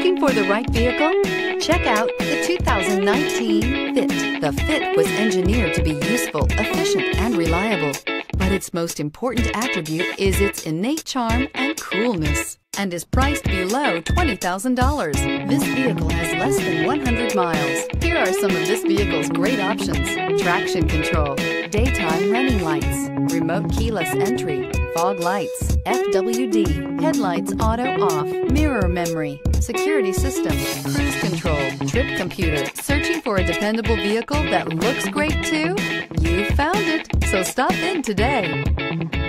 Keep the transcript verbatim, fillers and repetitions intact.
Looking for the right vehicle? Check out the two thousand nineteen Fit. The Fit was engineered to be useful, efficient, and reliable. But its most important attribute is its innate charm and coolness, and is priced below twenty thousand dollars. This vehicle has less than one hundred miles. Here are some of this vehicle's great options: traction control, daytime running lights, remote keyless entry, fog lights, F W D, headlights auto off, mirror memory, security system, cruise control, trip computer. Searching for a dependable vehicle that looks great too? You found it, so stop in today.